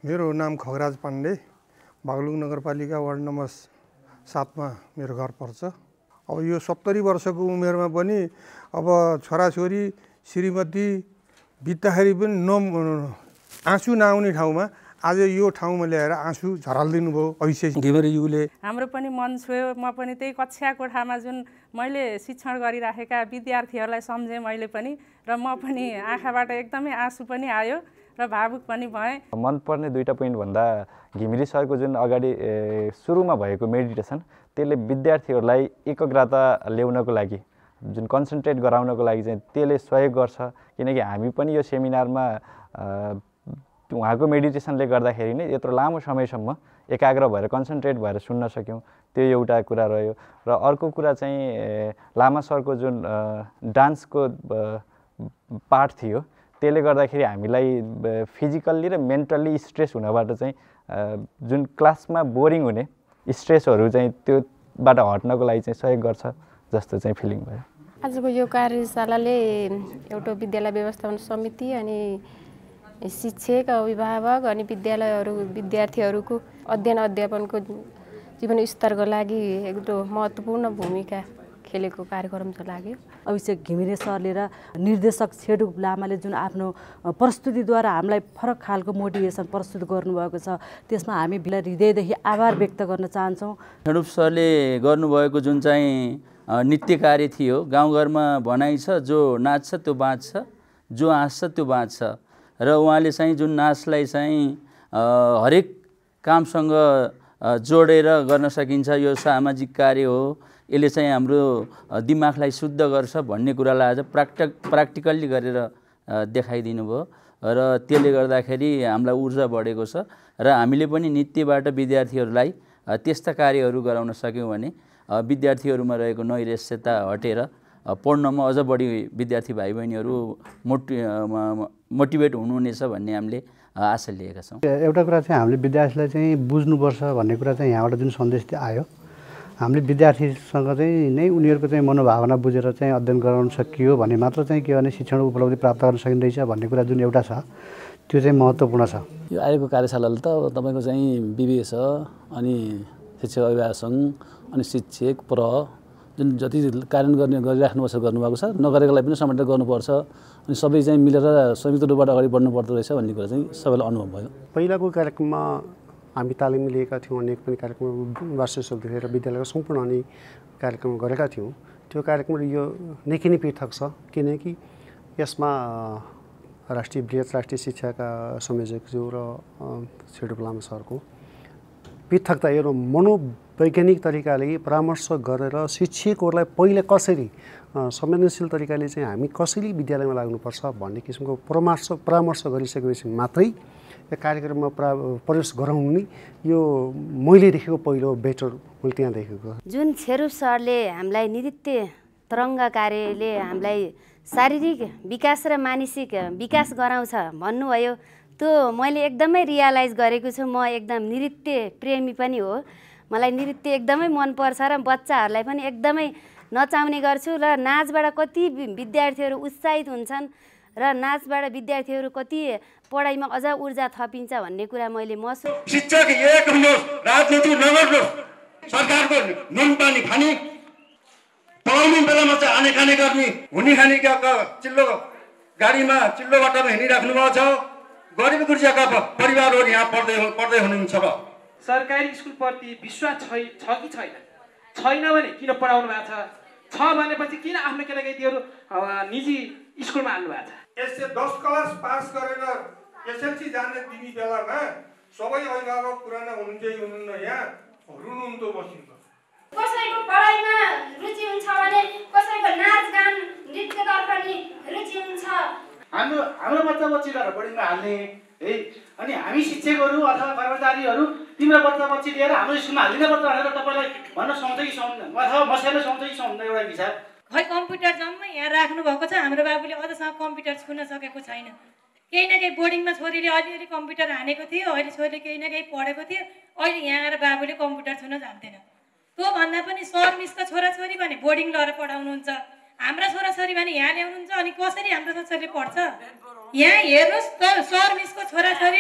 मेरो नाम खगराज पाण्डे, बागलुङ नगरपालिका वार्ड नम्बर 7 मा मेरो घर पर्छ। अब यो 70 वर्षको उमेरमा पनि अब छोराछोरी श्रीमती बित्दाखेरि पनि आँसु नआउने ठाउँमा आज यो ठाउँमा ल्याएर आँसु झराल्दिनु भयो अभिषेक घिमिरेज्यूले। हाम्रो पनि मन छोयो। म पनि त्यही कक्षा कोठामा जुन मैले शिक्षण गरिराखेका विद्यार्थीहरूलाई सम्झेँ मैले पनि, र म पनि आँखाबाट एकदमै आँसु पनि आयो र भावुक पनि भएँ। मनपर्ने दुईटा पोइन्ट भन्दा घिमिरे सरको जुन अगाडि सुरुमा भएको मेडिटेसन त्यसले विद्यार्थीहरूलाई एकाग्रता ल्याउनको लागि, जुन कन्सन्ट्रेट गराउनको लागि चाहिँ त्यसले सहयोग गर्छ। किनकि हामी पनि यो सेमिनारमा उहाँको मेडिटेसनले गर्दाखेरि नै यत्रो लामो समयसम्म एकाग्र भएर कन्सन्ट्रेट भएर सुन्न सक्यौँ, त्यो एउटा कुरा रह्यो। र अर्को कुरा चाहिँ लामा सरको जुन डान्सको पार्ट थियो त्यसले गर्दाखेरि हामीलाई फिजिकल्ली र मेन्टल्ली स्ट्रेस हुनबाट चाहिँ जुन क्लासमा बोरिङ हुने स्ट्रेसहरू चाहिँ त्योबाट हट्नको लागि चाहिँ सहयोग गर्छ जस्तो चाहिँ फिलिङ भयो। आजको यो कार्यशालाले एउटा विद्यालय व्यवस्थापन समिति अनि शिक्षक, अभिभावक अनि विद्यार्थीहरूको अध्ययन अध्यापनको जीवन स्तरको लागि एकदम महत्त्वपूर्ण भूमिका खेलेको कार्यक्रम चाहिँ लाग्यो। अभिषेक घिमिरे सरले र निर्देशक छेडु लामाले जुन आफ्नो प्रस्तुतिद्वारा हामीलाई फरक खालको मोटिभेसन प्रस्तुत गर्नुभएको छ, त्यसमा हामी हृदयदेखि आभार व्यक्त गर्न चाहन्छौँ। छेडु सरले गर्नुभएको जुन चाहिँ नृत्य कार्य थियो, गाउँघरमा भनाइ छ जो नाच्छ त्यो बाँच्छ, जो हाँस्छ त्यो बाँच्छ। र उहाँले चाहिँ जुन नाचलाई चाहिँ हरेक कामसँग जोडेर गर्न सकिन्छ, यो सामाजिक कार्य हो, यसले चाहिँ हाम्रो दिमागलाई शुद्ध गर्छ भन्ने कुरालाई आज प्र्याक्टिकल्ली गरेर देखाइदिनु भयो। र त्यसले गर्दाखेरि हामीलाई ऊर्जा बढेको छ र हामीले पनि नृत्यबाट विद्यार्थीहरूलाई त्यस्ता कार्यहरू गराउन सक्यौँ भने विद्यार्थीहरूमा रहेको नैराश्यता हटेर पढ्नमा अझ बढी विद्यार्थी भाइ बहिनीहरू मोटिभेट हुनुहुनेछ भन्ने हामीले आशा लिएका छौँ। एउटा कुरा चाहिँ हामीले विद्यार्थीलाई चाहिँ बुझ्नुपर्छ भन्ने कुरा चाहिँ यहाँबाट जुन सन्देश आयो, हामीले विद्यार्थीसँग चाहिँ नै उनीहरूको चाहिँ मनोभावना बुझेर चाहिँ अध्ययन गराउन सकियो भने मात्र चाहिँ के भने शिक्षण उपलब्धि प्राप्त गर्न सकिँदैछ भन्ने कुरा जुन एउटा छ त्यो चाहिँ महत्त्वपूर्ण छ। यो आएको कार्यशालाले त तपाईँको चाहिँ विवेक छ, अनि शिक्षक अभिभावक सङ्घ अनि शिक्षक जुन जति कार्यान्वयन गरिराख्नुपर्छ गर्नुभएको छ, नगरेकोलाई पनि समेटेर गर्नुपर्छ, अनि सबै चाहिँ मिलेर संयुक्त रूपबाट अगाडि बढ्नुपर्दो रहेछ भन्ने कुरा चाहिँ सबैलाई अनुभव भयो। पहिलाको कार्यक्रममा हामी तालिम लिएका थियौँ, अनेक पनि कार्यक्रम वार्षिकोत्सव देखेर विद्यालयका सम्पूर्ण अनि कार्यक्रम गरेका थियौँ। त्यो कार्यक्रम यो निकै नै पृथक छ, किनकि यसमा बृहत राष्ट्रिय शिक्षाका संयोजकज्यू र छेडु लामा सरको पृथकता एउटा मनोवैज्ञानिक तरिकाले परामर्श गरेर शिक्षकहरूलाई पहिले कसरी संवेदनशील तरिकाले चाहिँ हामी कसरी विद्यालयमा लाग्नुपर्छ भन्ने किसिमको परामर्श गरिसकेपछि मात्रै यो कार्यक्रममा प्रवेश गराउने यो मैले देखेको पहिलो बेटर मैले त्यहाँ देखेको। जुन छेरु सरले हामीलाई नृत्य तरङ्ग कार्यले हामीलाई शारीरिक विकास र मानसिक विकास गराउँछ भन्नुभयो, त्यो मैले एकदमै रियलाइज गरेको छु। म एकदम नृत्य प्रेमी पनि हो, मलाई नृत्य एकदमै मनपर्छ र बच्चाहरूलाई पनि एकदमै नचाउने गर्छु। र नाचबाट कति विद्यार्थीहरू उत्साहित हुन्छन् र नाचबाट विद्यार्थीहरू कति पढाइमा अझ ऊर्जा थपिन्छ भन्ने कुरा मैले महसुस। शिक्षक एक हुनुहोस्, राजनीति नगर्नुहोस्, सरकारको नुन पानी खाने, पढाउने बेलामा चाहिँ आने गर्ने, हुने खानेका चिल्लो गाडीमा चिल्लो बाटोमा हिँडिराख्नु भएको छ। गरिब गुर्जाका परिवारहरू यहाँ पढ्दै हुनुहुन्छ। सरकारी स्कुलप्रति विश्वास छ कि छैन? छैन भने किन पढाउनु भएको छ भनेपछि किन आफ्नो केटाकेटीहरू निजी स्कुलमा हाल्नु भएको छ? यसले 10 क्लास पास गरेर एसएलसी जाने दिने बेलामा सबै अभिभावक पुराना हुनुहुन्न, यहाँ रुनुहुन्थ्यो बसिन्छ। कसैको पढाइमा रुचि हुन्छ भने कसैको नाच गान नृत्यतर्फ नि रुचि हुन्छ। हाम्रो बच्चा बच्चीलाई बोर्डिङमा हाल्ने है, अनि हामी शिक्षकहरू अथवा कर्मचारीहरू तिम्रो बच्चा बच्ची लिएर हाम्रो स्कुलमा हालिदिनुपर्छ भनेर तपाईँलाई भन्न सुहाउँछ कि सुहाउँदैन, अथवा मसैले सुहाउँछ कि सुहाउँदैन एउटा विचार। खै कम्प्युटर जम्मै यहाँ राख्नु भएको छ, हाम्रो बाबुले अझसम्म कम्प्युटर छुन सकेको छैन। केही न केही बोर्डिङमा छोरीले अलिअलि कम्प्युटर हानेको थियो, अहिले छोरीले केही न केही पढेको थियो, अहिले यहाँ आएर बाबुले कम्प्युटर छुन जान्दैन। त्यो भन्दा पनि सर मिसको छोराछोरी भने बोर्डिङ लगेर पढाउनुहुन्छ, हाम्रा छोराछोरी भने यहाँ ल्याउनुहुन्छ, अनि कसरी हाम्रो छोराछोरीले पढ्छ? यहाँ हेर्नुहोस् त, सर मिसको छोराछोरी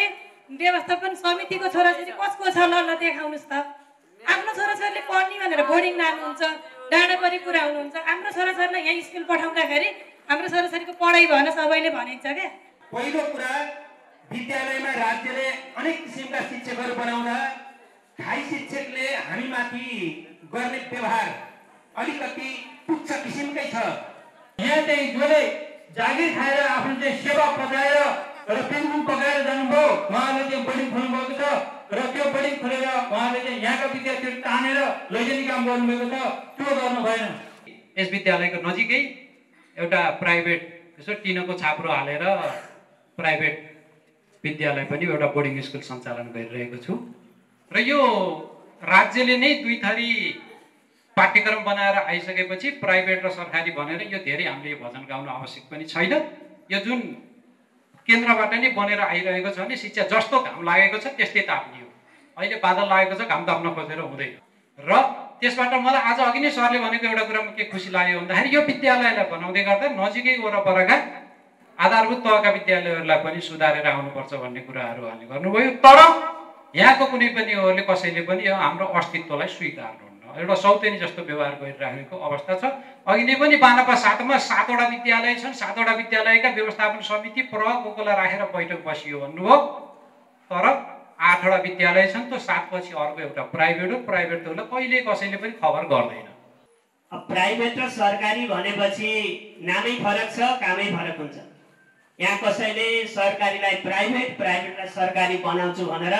व्यवस्थापन समितिको छोराछोरी कसको छ ल देखाउनुहोस् त। आफ्नो छोराछोरीले पढ्ने भनेर बोर्डिङ लानुहुन्छ, डाँडापरि पुऱ्याउनुहुन्छ। हाम्रो छोराछोरीलाई यहाँ स्कुल पठाउँदाखेरि हाम्रो छोराछोरीको पढाइ भएन सबैले भनिन्छ क्या। पहिलो कुरा, विद्यालयमा राज्यले अनेक किसिमका शिक्षकहरू बनाउँदा स्थायी शिक्षकले हामीमाथि गर्ने व्यवहार अलिकति तुच्छ किसिमकै छ। यहाँ चाहिँ जसले जागिर खाएर आफ्नो चाहिँ सेवा पचाएर र पेन्सन पकाएर जानुभयो, उहाँले चाहिँ बोर्डिङ खोल्नुभएको छ र त्यो बोर्डिङ खोलेर उहाँले चाहिँ यहाँका विद्यार्थीहरू तानेर लैजाने काम गर्नुभएको छ। त्यो गर्नु भएन। यस विद्यालयको नजिकै एउटा प्राइभेट यसो टिनको छाप्रो हालेर प्राइभेट विद्यालय पनि एउटा बोर्डिङ स्कुल सञ्चालन गरिरहेको छु र यो राज्यले नै दुई थरी पाठ्यक्रम बनाएर आइसकेपछि प्राइभेट र सरकारी भनेर यो धेरै हामीले यो भजन गाउन आवश्यक पनि छैन। यो जुन केन्द्रबाट नै बनेर आइरहेको छ भने शिक्षा जस्तो घाम लागेको छ त्यस्तै ताप्ने हो। अहिले बादल लागेको छ, घाम ताप्न खोजेर हुँदैन। र त्यसबाट मलाई आज अघि नै सरले भनेको एउटा कुरामा के खुसी लाग्यो भन्दाखेरि यो विद्यालयलाई बनाउँदै गर्दा नजिकै वरपरका आधारभूत तहका विद्यालयहरूलाई पनि सुधारेर आउनुपर्छ भन्ने कुराहरू उहाँले गर्नुभयो। तर यहाँको कुनै पनि होले कसैले पनि यो हाम्रो अस्तित्वलाई स्वीकार्नुहुन्न। एउटा सौतेनी जस्तो व्यवहार गरिरहेको अवस्था छ। अघि नै पनि बानापा 7 मा 7 वटा विद्यालय छन्, 7 वटा विद्यालयका व्यवस्थापन समिति कोकोला राखेर बैठक बसियो भन्नुभयो। तर 8 वटा विद्यालय छन्, त्यो 7 पछि अर्को एउटा प्राइभेट हो। प्राइभेट त कहिले कसैले पनि खबर गर्दैन। प्राइभेट र सरकारी भनेपछि नामै फरक छ, कामै फरक हुन्छ। यहाँ कसैले सरकारीलाई प्राइभेट, प्राइभेटलाई सरकारी बनाउँछु भनेर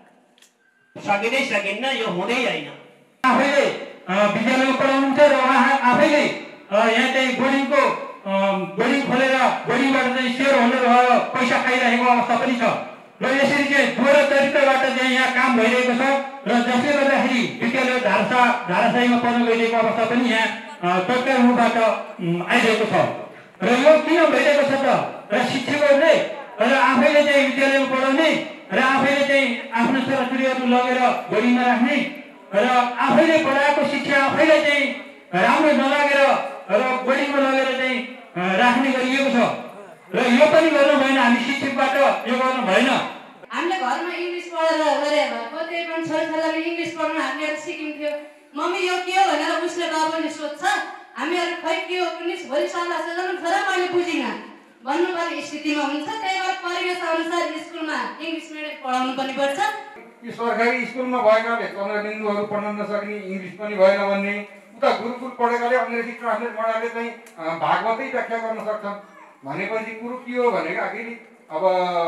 सकिँदै सकिन्न, यो हुँदै होइन। आफैले विद्यालयमा पढाउनुहुन्छ र उहाँ आफैले यहाँ चाहिँ बोर्डिङ खोलेर बोर्डिङबाट चाहिँ सेयर होल्डर भएर पैसा खाइरहेको अवस्था पनि छ र यसरी चाहिँ दोहोरो चरित्रबाट चाहिँ यहाँ काम भइरहेको छ र जसले गर्दाखेरि विद्यालय धाराशाहीमा पर्न गइरहेको अवस्था पनि यहाँ तत्काल रूपबाट आइरहेको छ। र यो किन भइरहेको छ त? र शिक्षकहरूले र आफैले चाहिँ विद्यालयमा पढाउने र आफैले चाहिँ आफ्नो छोराछोरीहरू लगेर बोर्डिङमा राख्ने र आफैले पढाएको शिक्षा आफैले चाहिँ राम्रो नलागेर र बोर्डिङमा लगेर चाहिँ राख्ने गरिएको छ र यो पनि गर्नु भएन। हामी शिक्षकबाट यो गर्नु भएन। हामीले घरमा इङ्ग्लिस पढेर गरे भएको त्यही पनि छोराछोरीले इङ्ग्लिस पढ्न हामीहरू सिकिन्थ्यो। मम्मी यो के हो भनेर उसले डर पनि सोध्छ। हामीहरू खै के हो पनि भोलि सल्लाह सल्लाह छोरा मैले बुझिनँ भन्नुपर्ने स्थितिमा हुन्छ। त्यही भएर परिवेश अनुसार स्कुलमा इङ्ग्लिस मिडियम पढाउनु पनि पर्छ। यो सरकारी स्कुलमा भएकाले चन्द्रबिन्दुहरू पढ्न नसक्ने, इङ्ग्लिस पनि भएन भन्ने, उता गुरुकुल पढेकाले अङ्ग्रेजी ट्रान्सलेट बनाएर चाहिँ भागवतै व्याख्या गर्न सक्छन् भनेपछि कुरो के हो भनेको आखिर अब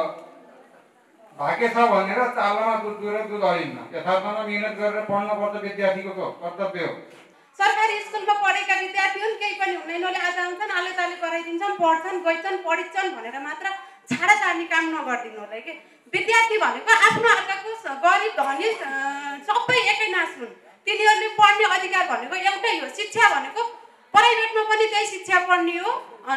भाग्य छ भनेर चालमा दुध दुहेर दुध हरिन्न। यथार्थमा मिहिनेत गरेर पढ्नुपर्छ, विद्यार्थीको कर्तव्य हो। सरकारी स्कुलमा पढेका विद्यार्थीहरू केही पनि हुँदैन, उसले आज आउँछन् आलेताले गराइदिन्छन्, पढ्छन् गइन्छन् पढिन्छन् भनेर मात्र छाडा छाड्ने काम नगरिदिनु होला कि। विद्यार्थी भनेको आफ्नो अर्काको गरिब धनी सबै एकै नाश हुन्। तिनीहरूले पढ्ने अधिकार भनेको एउटै हो। शिक्षा भनेको प्राइभेटमा पनि त्यही शिक्षा पढ्ने हो,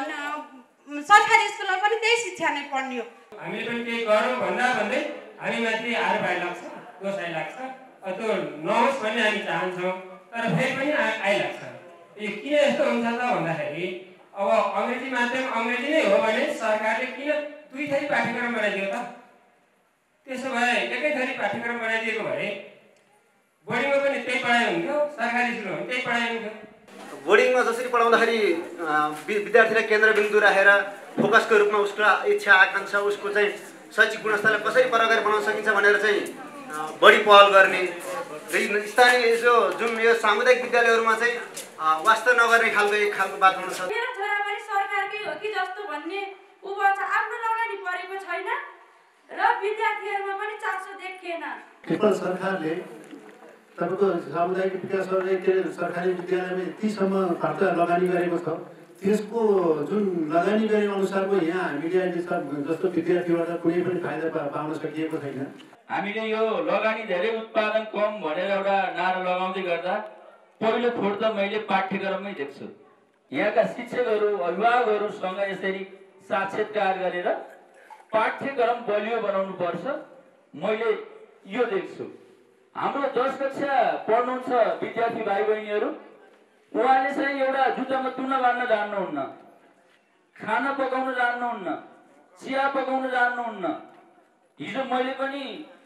सरकारी स्कुलमा पनि त्यही शिक्षा नै पढ्ने हो। हामीले पनि केही गरौँ भन्दै हामी माथि आरोप लाग्छ, दोष आइलाग्छ। त्यो नहोस् भन्ने हामी चाहन्छौँ, तर फेरि पनि आइलाग्छ। यो किन यस्तो हुन्छ त भन्दाखेरि अब अङ्ग्रेजी माध्यम अङ्ग्रेजी नै हो भने सरकारले किन दुई थरी पाठ्यक्रम बनाइदियो त? त्यसो भए एकै थरी पाठ्यक्रम बनाइदिएको भए बोर्डिङमा पनि त्यही पढाइ हुन्थ्यो, सरकारी स्कुलमा पनि त्यही पढाइ हुन्थ्यो। बोर्डिङमा जसरी पढाउँदाखेरि विद्यार्थीलाई केन्द्रबिन्दु राखेर फोकसको रूपमा उसको इच्छा आकाङ्क्षा उसको चाहिँ शैक्षिक गुणस्तरलाई कसरी प्रगारी बनाउन सकिन्छ भनेर चाहिँ बढी पहल गर्ने र स्थानीय यसो जुन यो सामुदायिक विद्यालयहरूमा चाहिँ वास्ता नगर्ने खालको एक खालको वातावरण छ। मेरो छोरा पनि सरकारकै हो कि जस्तो भन्ने ऊभो छ। आफ्नो लगानी परेको छैन र विद्यार्थीहरूमा पनि चासो देखिएन। नेपाल सरकारले तपाईँको सामुदायिक विकास गर्ने के सरकारी विद्यालयमा यतिसम्म खर्च लगानी गरेको छ, त्यसको जुन लगानी गरे अनुसारको यहाँ हामीले जस्तो विद्यार्थीबाट कुनै पनि फाइदा पाउन सकिएको छैन। हामीले यो लगानी धेरै उत्पादन कम भनेर एउटा नारा लगाउँदै गर्दा पहिलो खोड त मैले पाठ्यक्रममै देख्छु। यहाँका शिक्षकहरू अभिभावकहरूसँग यसरी साक्षात्कार गरेर पाठ्यक्रम बलियो बनाउनु पर्छ, मैले यो देख्छु। हाम्रो 10 कक्षा पढ्नुहुन्छ विद्यार्थी भाइ बहिनीहरू, उहाँले चाहिँ एउटा जुत्तामा तुना बाँध्न जान्नुहुन्न, खाना पकाउन जान्नुहुन्न, चिया पकाउन जान्नुहुन्न, हिजो मैले पनि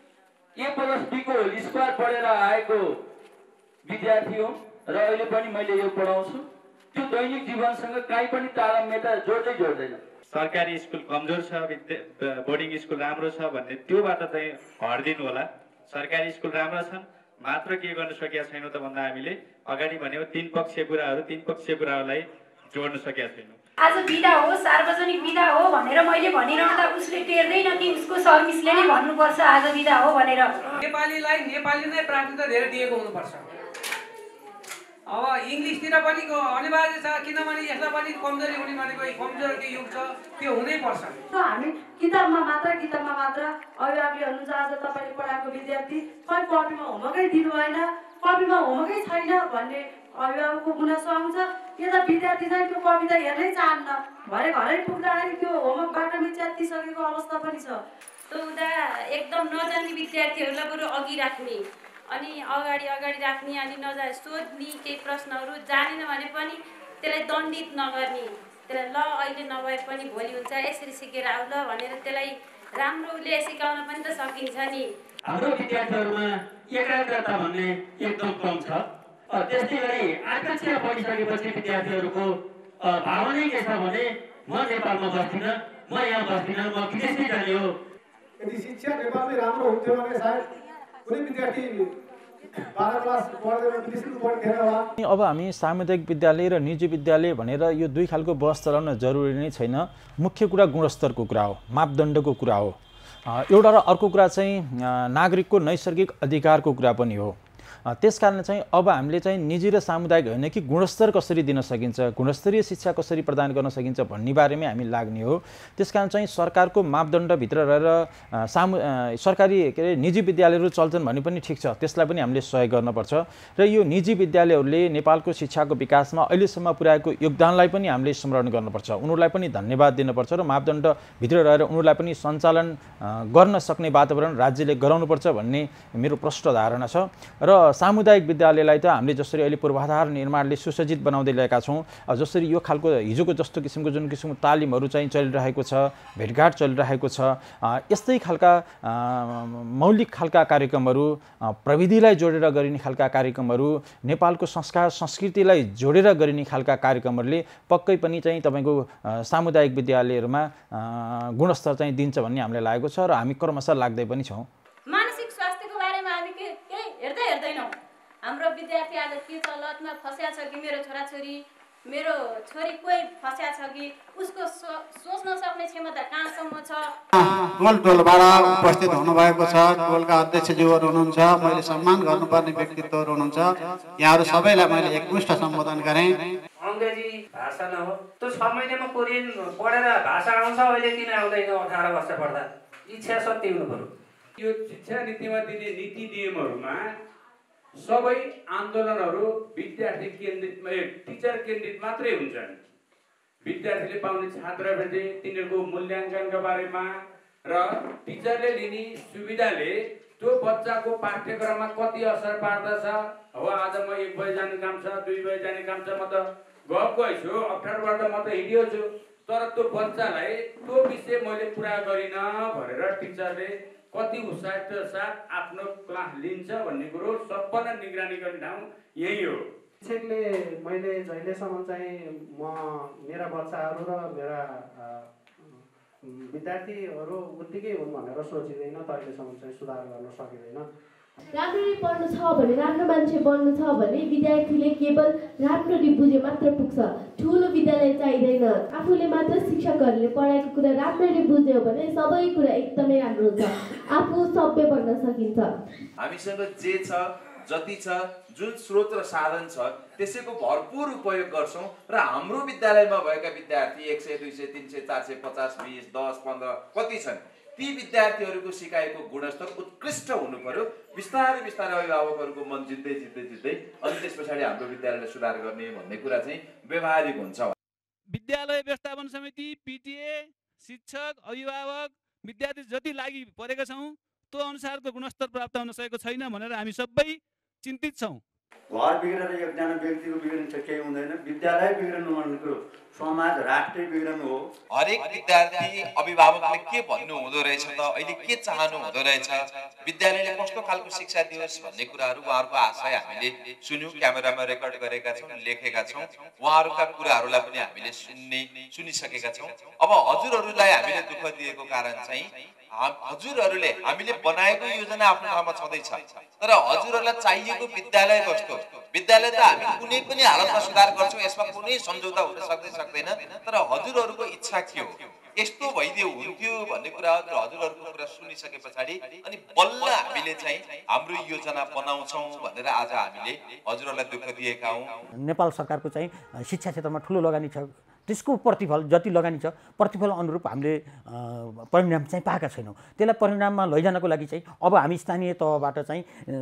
A+B को होल स्क्वायर पढेर आएको विद्यार्थी हो र अहिले पनि मैले यो पढाउँछु। त्यो दैनिक जीवनसँग काहीँ पनि तालमेल जोड्दैन। सरकारी स्कुल कमजोर छ, बोर्डिङ स्कुल राम्रो छ भन्ने त्योबाट चाहिँ हट्दिनु होला। सरकारी स्कुल राम्रो छन् मात्र के गर्न सकेका छैनौँ त भन्दा हामीले अगाडि भनेको तीन पक्षीय कुराहरूलाई जोड्न सकेका छैनौँ। आज बिदा हो, सार्वजनिक बिदा हो भनेर मैले भनिरहँदा उसले टेर्दैन कि उसको सर्भिसले नै भन्नुपर्छ आज बिदा हो भनेर। नेपालीलाई नेपाली नै प्राथमिकता धेरै दिएको हुनुपर्छ। अब इङ्ग्लिसतिर पनि अनिवार्य छ, किनभने यसलाई पनि कमजोरी हुने भनेको कमजोरको युग छ, त्यो हुनैपर्छ। हामी किताबमा मात्र अभिभावकले हुनुहुन्छ आज तपाईँले पढाएको विद्यार्थी खै कपीमा होमवर्कै दिनु भएन, कपीमा होमवर्कै छैन भन्ने अभिभावकको गुनासो आउँछ। यता विद्यार्थी चाहिँ त्यो कविता हेर्नै चाहन्न, भरे घरै पुग्दाखेरि त्यो होमवर्कबाट च्यातिसकेको अवस्था पनि छ। उता एकदम नजान्ने विद्यार्थीहरूलाई बरु अघि राख्ने अनि अगाडि राख्ने अनि सोध्ने केही प्रश्नहरू जानेन भने पनि त्यसलाई दण्डित नगर्ने, त्यसलाई ल अहिले नभए पनि भोलि हुन्छ यसरी सिकेर आऊ ल भनेर त्यसलाई राम्रोले सिकाउन पनि त सकिन्छ नि। हाम्रो विद्यार्थीहरूमा एकाग्रता भन्ने एकदम कम छ। त्यस्तै गरी आकांक्षा पढिसकेपछि विद्यार्थीहरूको भावना के छ भने म नेपालमा बस्दिनँ, म यहाँ बस्दिनँ, म विदेशमै जाने हो। यदि शिक्षा नेपालमै राम्रो हुन्थ्यो भने सायद कुनै विद्यार्थी 12 क्लास पढ्दै विदेशमा पढ्थेन होला। अब हामी सामुदायिक विद्यालय र निजी विद्यालय भनेर यो दुई खालको बहस चलाउन जरुरी नै छैन। मुख्य कुरा गुणस्तरको कुरा हो, मापदण्डको कुरा हो। एउटा र अर्को कुरा चाहिँ नागरिकको नैसर्गिक अधिकारको कुरा पनि हो। त्यसकारण चाहिँ अब हामीले चाहिँ निजी र सामुदायिक होइन कि गुणस्तर कसरी दिन सकिन्छ, गुणस्तरीय शिक्षा कसरी प्रदान गर्न सकिन्छ भन्ने बारेमै हामी लाग्ने हो। त्यसकारण चाहिँ सरकारको मापदण्डभित्र रहेर सरकारी निजी विद्यालयहरू चल्छन् भने पनि ठिक छ, त्यसलाई पनि हामीले सहयोग गर्नुपर्छ। र यो निजी विद्यालयहरूले नेपालको शिक्षाको विकासमा अहिलेसम्म पुर्याएको योगदानलाई पनि हामीले स्मरण गर्नुपर्छ, उनीहरूलाई पनि धन्यवाद दिनुपर्छ र मापदण्डभित्र रहेर उनीहरूलाई पनि सञ्चालन गर्न सक्ने वातावरण राज्यले गराउनुपर्छ भन्ने मेरो प्रष्ट धारणा छ। र सामुदायिक विद्यालयलाई त हामीले जसरी अहिले पूर्वाधार निर्माणले सुसज्जित बनाउँदै ल्याएका छौँ, जसरी यो खालको हिजोको जस्तो किसिमको जुन किसिमको तालिमहरू चाहिँ चलिरहेको छ, भेटघाट चलिरहेको छ, यस्तै खालका मौलिक खालका कार्यक्रमहरू, प्रविधिलाई जोडेर गरिने खालका कार्यक्रमहरू, नेपालको संस्कार संस्कृतिलाई जोडेर गरिने खालका कार्यक्रमहरूले पक्कै पनि चाहिँ तपाईँको सामुदायिक विद्यालयहरूमा गुणस्तर चाहिँ दिन्छ भन्ने हामीलाई लागेको छ र हामी क्रमशः लाग्दै पनि छौँ। मानसिक स्वास्थ्यको बारेमा हामी केही हेर्दैनौँ। हाम्रो विद्यार्थी आज के छ, लतमा फस्या छ कि मेरो छोराछोरी, मेरो छोरी कोही फस्या छ कि उसको सोच्न सक्ने क्षमता कहाँसम्म छ। टोलबाट उपस्थित हुनुभएको छ, टोलका अध्यक्षज्यूहरू हुनुहुन्छ, मैले सम्मान गर्नुपर्ने व्यक्तित्वहरू हुनुहुन्छ, यहाँहरू सबैलाई मैले एकमुष्ट सम्बोधन गरेँ। अङ्ग्रेजी भाषा नहो, त्यो 6 महिनामा कोरियन पढेर भाषा आउँछ, अहिले किन आउँदैन? 18 वर्ष पढ्दा इच्छा शक्ति हुनु पर्यो। यो शिक्षा नीतिमा दिने नीति नियमहरूमा सबै आन्दोलनहरू विद्यार्थी केन्द्रित टिचर केन्द्रित मात्रै हुन्छन्। विद्यार्थीले पाउने छात्रवृत्ति, तिनीहरूको मूल्याङ्कनका बारेमा र टिचरले लिने सुविधाले त्यो बच्चाको पाठ्यक्रममा कति असर पार्दछ। हो आज म 1 बजे जाने काम छ, 2 बजे जाने काम छ, म त गएछु, अप्ठ्यारोबाट म त हिँडियो छु, तर त्यो बच्चालाई त्यो विषय मैले पुरा गरिनँ भनेर टिचरले कति उत्साहका साथ आफ्नो क्लास लिन्छ भन्ने कुरो सम्पूर्ण निगरानी गर्ने ठाउँ यही हो। शिक्षकले मैले जहिलेसम्म चाहिँ मेरा बच्चाहरू र मेरा विद्यार्थीहरू उत्तिकै हुन् भनेर सोचिँदैन, तहिलेसम्म चाहिँ सुधार गर्न सकिँदैन। राम्ररी पढ्नु छ भने, राम्रो मान्छे बन्नु छ भने विद्यार्थीले केवल राम्ररी बुझे मात्र पुग्छ, ठुलो विद्यालय चाहिँदैन। आफूले मात्र शिक्षकहरूले पढाएको कुरा राम्ररी बुझ्यो भने सबै कुरा एकदमै राम्रो हुन्छ, आफू सभ्य बन्न सकिन्छ। हामीसँग जे छ, जति छ, जुन स्रोत र साधन छ त्यसैको भरपूर उपयोग गर्छौँ र हाम्रो विद्यालयमा भएका विद्यार्थी 100, 200, 300, 450, 20, 10, 15 कति छन्, ती विद्यार्थीहरूको सिकाइको गुणस्तर उत्कृष्ट हुनु पर्यो। बिस्तारै अभिभावकहरूको मन जित्दै अनि त्यस पछाडि हाम्रो विद्यालयलाई सुधार गर्ने भन्ने कुरा चाहिँ व्यवहारिक हुन्छ। विद्यालय व्यवस्थापन समिति, पिटिए, शिक्षक, अभिभावक, विद्यार्थी जति लागि परेका छौँ त्यो अनुसारको गुणस्तर प्राप्त हुन सकेको छैन भनेर हामी सबै चिन्तित छौँ। घर बिग्रेर एकजना व्यक्तिको बिग्रिन्छ केही हुँदैन, विद्यालय बिग्रनु भनेको समाज राष्ट्र बिग्रनु हो। हरेक विद्यार्थी अभिभावकले के भन्नु हुँदो रहेछ त, अहिले के चाहनु हुँदो रहेछ, विद्यालयले कस्तो खालको शिक्षा दियोस् भन्ने कुराहरू उहाँहरूको आशय हामीले सुन्यौँ, क्यामेरामा रेकर्ड गरेका छौँ, लेखेका छौँ। उहाँहरूका कुराहरूलाई पनि हामीले सुनिसकेका छौँ। अब हजुरहरूलाई हामीले दुःख दिएको कारण चाहिँ हजुरहरूले हामीले बनाएको योजना आफ्नो ठाउँमा छँदैछ, तर हजुरहरूलाई चाहिएको विद्यालय कस्तो, विद्यालय त हामी कुनै पनि हालतमा सुधार गर्छौँ, यसमा कुनै सम्झौता हुन सक्दैन, तर हजुरहरूको इच्छा के हो, यस्तो भइदियो हुन्थ्यो भन्ने कुरा हजुरहरूको कुरा सुनिसके पछाडि अनि बल्ल हामीले चाहिँ हाम्रो योजना बनाउँछौँ भनेर आज हामीले हजुरहरूलाई दुःख दिएका हौँ। नेपाल सरकारको चाहिँ शिक्षा क्षेत्रमा ठुलो लगानी छ, त्यसको प्रतिफल जति लगानी छ प्रतिफल अनुरूप हामीले परिणाम चाहिँ पाएका छैनौँ। त्यसलाई परिणाममा लैजानको लागि चाहिँ अब हामी स्थानीय तहबाट चाहिँ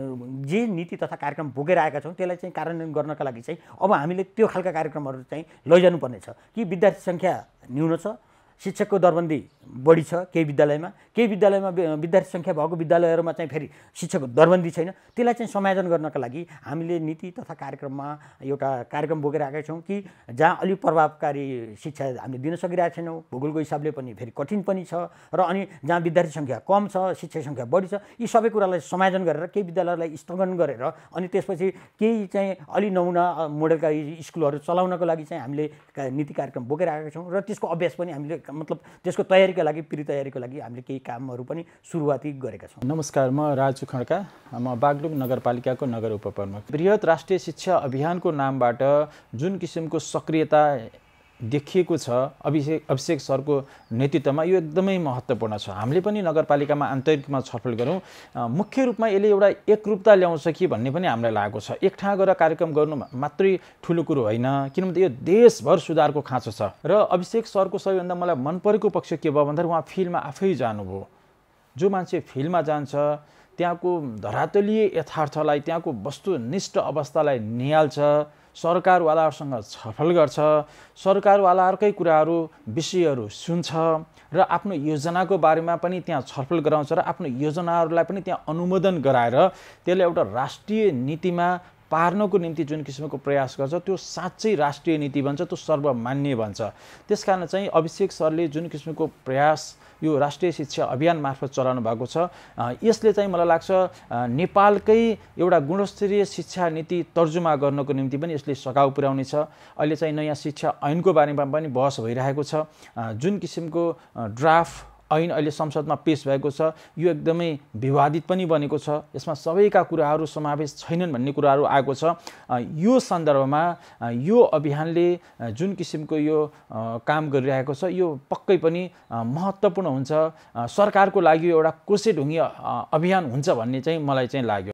जे नीति तथा कार्यक्रम बोकेर आएका छौँ त्यसलाई चाहिँ कार्यान्वयन गर्नका लागि चाहिँ अब हामीले त्यो खालका कार्यक्रमहरू चाहिँ लैजानुपर्नेछ कि विद्यार्थी सङ्ख्या न्यून छ, शिक्षकको दरबन्दी बढी छ केही विद्यालयमा विद्यार्थी सङ्ख्या भएको विद्यालयहरूमा चाहिँ फेरि शिक्षकको दरबन्दी छैन। त्यसलाई चाहिँ समायोजन गर्नका लागि हामीले नीति तथा कार्यक्रममा एउटा कार्यक्रम बोकेर आएका छौँ कि जहाँ अलिक प्रभावकारी शिक्षा हामीले दिन सकिरहेका छैनौँ, भूगोलको हिसाबले पनि फेरि कठिन पनि छ र अनि जहाँ विद्यार्थी सङ्ख्या कम छ, शिक्षक सङ्ख्या बढी छ, यी सबै कुरालाई समायोजन गरेर केही विद्यालयलाई स्थगन गरेर अनि त्यसपछि केही चाहिँ अलि नमुना मोडेलका स्कुलहरू चलाउनको लागि चाहिँ हामीले नीति कार्यक्रम बोकेर आएका छौँ र त्यसको अभ्यास पनि हामीले मतलब त्यसको तयारीका लागि प्री तयारीको लागि हामीले केही कामहरू पनि सुरुवाती गरेका छौँ। नमस्कार, म राजु खड्का, म बागलुङ नगरपालिकाको नगर उपप्रमुख। बृहत राष्ट्रिय शिक्षा अभियानको नामबाट जुन किसिमको सक्रियता देखिएको छ अभिषेक सरको नेतृत्वमा यो एकदमै महत्त्वपूर्ण छ। हामीले पनि नगरपालिकामा आन्तरिक रूपमा छलफल गरौँ, मुख्य रूपमा यसले एउटा एकरूपता ल्याउँछ कि भन्ने पनि हामीलाई लागेको छ। एक ठाउँ गएर कार्यक्रम गर्नु मात्रै ठुलो कुरो होइन, किनभने यो देशभर सुधारको खाँचो छ। र अभिषेक सरको सबैभन्दा मलाई मन परेको पक्ष के भयो भन्दाखेरि उहाँ फिल्डमा आफै जानुभयो। जो मान्छे फिल्डमा जान्छ त्यहाँको धरातलीय यथार्थलाई, त्यहाँको वस्तुनिष्ठ अवस्थालाई निहाल्छ, सरकारवालाहरूसँग छलफल गर्छ, सरकारवालाहरूकै कुराहरू विषयहरू सुन्छ र आफ्नो योजनाको बारेमा पनि त्यहाँ छलफल गराउँछ र आफ्नो योजनाहरूलाई पनि त्यहाँ अनुमोदन गराएर त्यसले एउटा राष्ट्रिय नीतिमा पार्नको निम्ति जुन किसिमको प्रयास गर्छ त्यो साँच्चै राष्ट्रिय नीति बन्छ, त्यो सर्वमान्य बन्छ। त्यसकारण चाहिँ अभिषेक सरले जुन किसिमको प्रयास यो राष्ट्रिय शिक्षा अभियान मार्फत चलाउनु भएको छ, यसले चाहिँ मलाई लाग्छ नेपालकै एउटा गुणस्तरीय शिक्षा नीति तर्जुमा गर्नको निम्ति पनि यसले सघाउ पुर्याउनेछ। अहिले चाहिँ नयाँ शिक्षा ऐनको बारेमा पनि बहस भइरहेको छ। जुन किसिमको ड्राफ्ट ऐन अहिले संसदमा पेश भएको छ यो एकदमै विवादित पनि बनेको छ, यसमा सबैका कुराहरू समावेश छैनन् भन्ने कुराहरू आएको छ। यो सन्दर्भमा यो अभियानले जुन किसिमको यो काम गरिरहेको छ यो पक्कै पनि महत्त्वपूर्ण हुन्छ, सरकारको लागि एउटा कोसेढुङ्गी अभियान हुन्छ भन्ने चाहिँ मलाई चाहिँ लाग्यो।